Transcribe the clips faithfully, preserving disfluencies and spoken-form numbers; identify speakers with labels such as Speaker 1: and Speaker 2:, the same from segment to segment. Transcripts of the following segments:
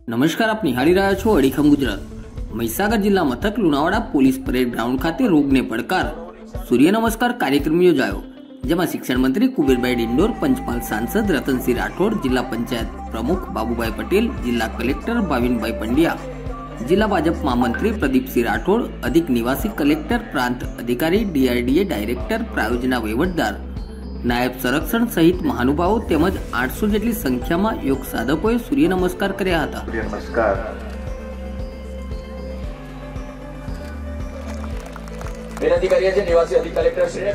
Speaker 1: નમસ્કાર, આપ નિહાળી રહ્યા છો અડીખમ ગુજરાત। મહીસાગર જિલ્લા મથક લુણાવાડા પોલીસ પરેડ ગ્રાઉન્ડ ખાતે રોગને પડકાર સૂર્ય નમસ્કાર કાર્યક્રમ યોજાયો, જેમાં શિક્ષણ મંત્રી કુબેરભાઈ ડિંડોર, પંચમહાલ સાંસદ રતનસિંહ રાઠોડ, જિલ્લા પંચાયત પ્રમુખ બાબુભાઈ પટેલ, જિલ્લા કલેક્ટર ભાવિનભાઈ પંડ્યા, જિલ્લા ભાજપ મહામંત્રી પ્રદીપસિંહ રાઠોડ, અધિક નિવાસી કલેક્ટર, પ્રાંત અધિકારી, ડીઆરડીએ ડાયરેક્ટર, પ્રાયોજના વહીવટદાર, નાયબ સંરક્ષણ સહિત મહાનુભાવો તેમજ આઠસો જેટલી સંખ્યામાં યોગ સાધકોએ સૂર્ય નમસ્કાર કર્યા હતા।
Speaker 2: નમસ્કાર।
Speaker 3: વિનંતી કરીએ છીએ નિવાસી અધિક કલેક્ટર શ્રી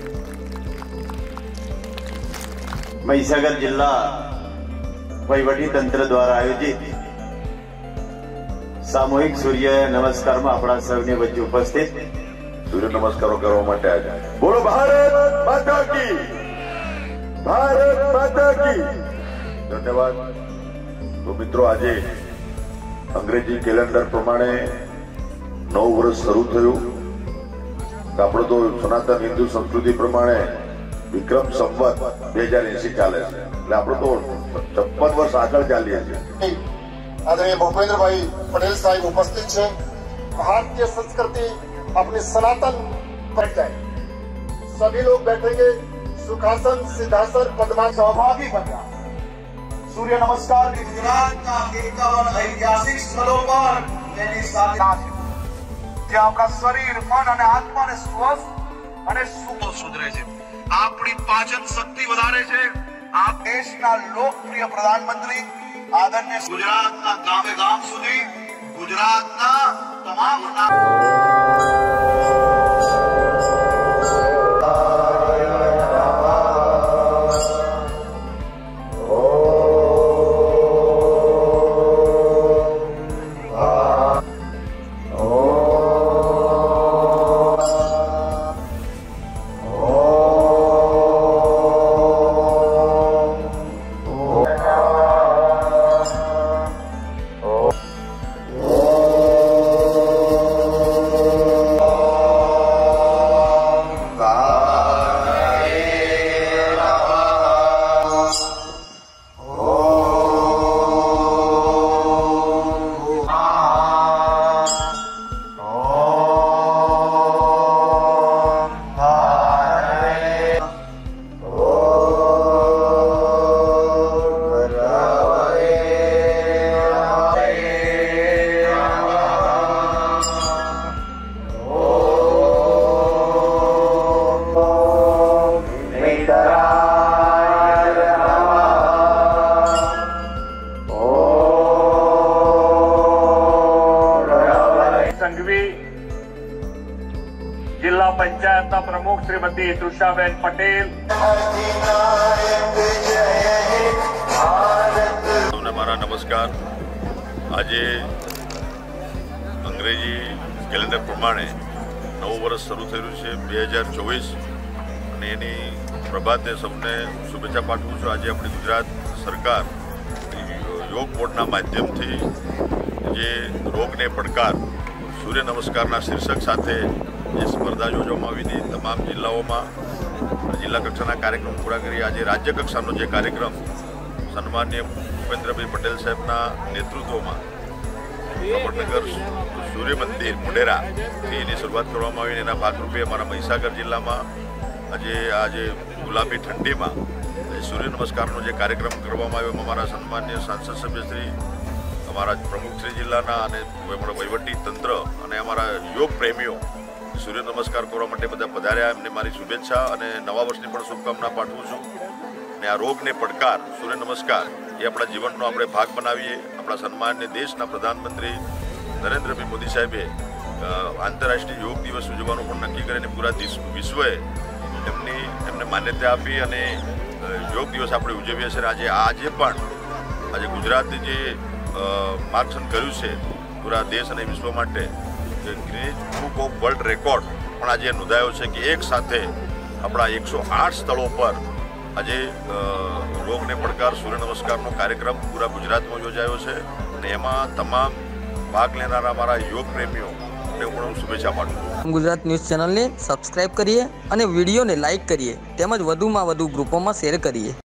Speaker 2: મહીસાગર જિલ્લા વહીવટી તંત્ર દ્વારા આયોજિત સામૂહિક સૂર્ય નમસ્કારમાં આપણા સૌની વચ્ચે ઉપસ્થિત
Speaker 4: સૂર્ય નમસ્કારો કરવા માટે આવ્યા।
Speaker 2: બોલો ભારત માતા કી, ભારત માતા કી।
Speaker 4: ધન્યવાદ। તો મિત્રો, આજે અંગ્રેજી કેલેન્ડર પ્રમાણે નવ વર્ષ શરૂ થયું। આપણે તો સનાતન હિન્દુ સંસ્કૃતિ પ્રમાણે વિક્રમ સંવત બે હજાર એસી ચાલે છે, એટલે આપણે તો છપ્પન વર્ષ આગળ ચાલીએ છીએ।
Speaker 5: आदरणीय भूपेंद्र भाई पटेल साहब उपस्थित है। भारतीय संस्कृति अपनी सनातन पर जाए, सभी लोग बैठेंगे, सुखासन, सिद्धासन, पद्मा सहभागी बनना। सूर्य नमस्कार गुजरात का एकावन ऐतिहासिक स्थलों पर तेनी साथ જે આપણા શરીર, મન અને આત્માને સ્વસ્થ અને સુખ સુધરે છે, આપણી પાચન શક્તિ વધારે છે। આ દેશના લોકપ્રિય પ્રધાનમંત્રી આદરણીય ગુજરાતના ગામે ગામ સુધી ગુજરાતના તમામ जिला पंचायत प्रमुख श्रीमती तृषाबेन पटेल।
Speaker 4: मारा नमस्कार। आज अंग्रेजी कैलेंडर प्रमाणे नव वर्ष शुरू थयेलुं छे બે હજાર ચોવીસ અને એની પ્રભાતે સૌને શુભેચ્છા પાઠવું છું। આજે આપણી ગુજરાત સરકાર યોગ બોર્ડના માધ્યમથી જે રોગને પડકાર સૂર્ય નમસ્કારના શીર્ષક સાથે જે સ્પર્ધા યોજવામાં આવી હતી, તમામ જિલ્લાઓમાં જિલ્લા કક્ષાના કાર્યક્રમ પૂરા કરી આજે રાજ્ય કક્ષાનો જે કાર્યક્રમ સન્માનીય ભૂપેન્દ્રભાઈ પટેલ સાહેબના નેતૃત્વમાં કપટનગર સૂર્ય મંદિર મોઢેરાથી એની શરૂઆત કરવામાં આવી। એના ભાગરૂપે અમારા મહીસાગર જિલ્લામાં આજે આજે ગુલાબી ઠંડીમાં સૂર્ય નમસ્કારનો જે કાર્યક્રમ કરવામાં આવ્યો, અમારા સન્માનીય સાંસદ સભ્યશ્રી, અમારા પ્રમુખશ્રી જિલ્લાના અને વહીવટી તંત્ર અને અમારા યોગ પ્રેમીઓ સૂર્ય નમસ્કાર કરવા માટે બધા પધાર્યા। એમને મારી શુભેચ્છા અને નવા વર્ષની પણ શુભકામના પાઠવું છું। અને આ રોગને પડકાર સૂર્ય નમસ્કાર એ આપણા જીવનનો આપણે ભાગ બનાવીએ। આપણા સન્માનીય દેશના પ્રધાનમંત્રી નરેન્દ્રભાઈ મોદી સાહેબે આંતરરાષ્ટ્રીય યોગ દિવસ ઉજવવાનું પણ નક્કી કરીને પૂરા વિશ્વએ એમની એમને માન્યતા આપી અને યોગ દિવસ આપણે ઉજવીએ છીએ। આજે આજે પણ આજે ગુજરાતે જે માર્ગદર્શન કર્યું છે પૂરા દેશ અને વિશ્વ માટે, Guinness book of world record પણ આજે નોંધાયો છે કે એક સાથે આપણા એકસો આઠ સ્થળો પર આજે રોગને પડકાર સૂર્ય નમસ્કારનો કાર્યક્રમ પૂરા ગુજરાતમાં યોજાયો છે અને એમાં તમામ ભાગ લેનારા અમારા યોગ પ્રેમીઓને હું શુભેચ્છા પાઠવું।
Speaker 1: ગુજરાત ન્યૂઝ ચેનલને સબસ્ક્રાઇબ કરીએ અને વિડીયોને લાઇક કરીએ તેમજ વધુમાં વધુ ગ્રુપોમાં શેર કરીએ।